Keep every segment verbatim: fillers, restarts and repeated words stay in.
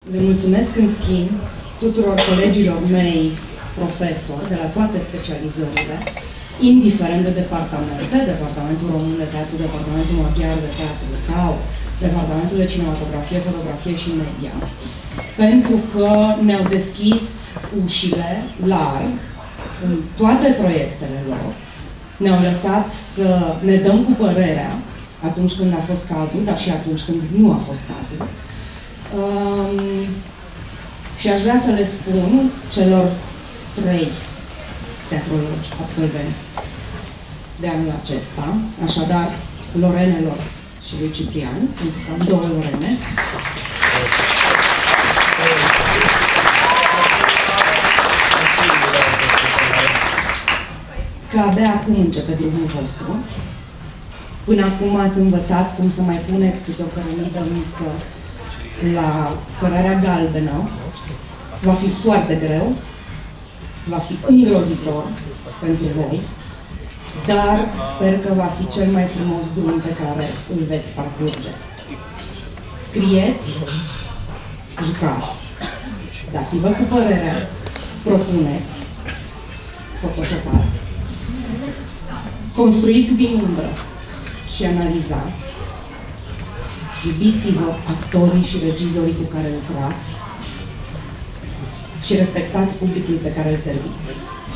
Le mulțumesc în schimb tuturor colegilor mei profesori de la toate specializările, indiferent de departamente, Departamentul Român de Teatru, Departamentul Maghiar de Teatru sau Departamentul de Cinematografie, Fotografie și Media, pentru că ne-au deschis ușile larg în toate proiectele lor, ne-au lăsat să ne dăm cu părerea atunci când a fost cazul, dar și atunci când nu a fost cazul. Um, și aș vrea să le spun celor trei teatrologi absolvenți de anul acesta, așadar Lorenelor și lui Ciprian, pentru că am două Lorene, că abia acum începe drumul vostru. Până acum ați învățat cum să mai puneți câte o cărămidă mică la cărarea galbenă. Va fi foarte greu, va fi îngrozitor pentru voi, dar sper că va fi cel mai frumos drum pe care îl veți parcurge. Scrieți, jucați, dați-vă cu părerea, propuneți, photoshopați, construiți din umbră și analizați, iubiți-vă actorii și regizorii cu care lucrați și respectați publicul pe care îl serviți.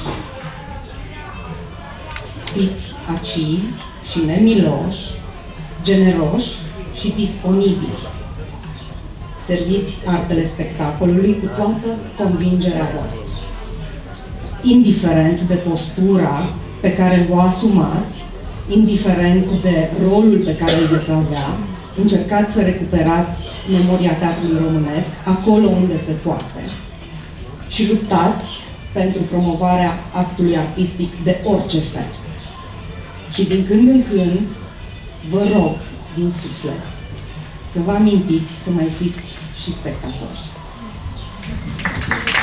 Fiți acizi și nemiloși, generoși și disponibili. Serviți artele spectacolului cu toată convingerea voastră. Indiferent de postura pe care vă asumați, indiferent de rolul pe care îl veți avea, încercați să recuperați memoria teatrului românesc acolo unde se poate și luptați pentru promovarea actului artistic de orice fel. Și din când în când, vă rog din suflet să vă amintiți să mai fiți și spectatori.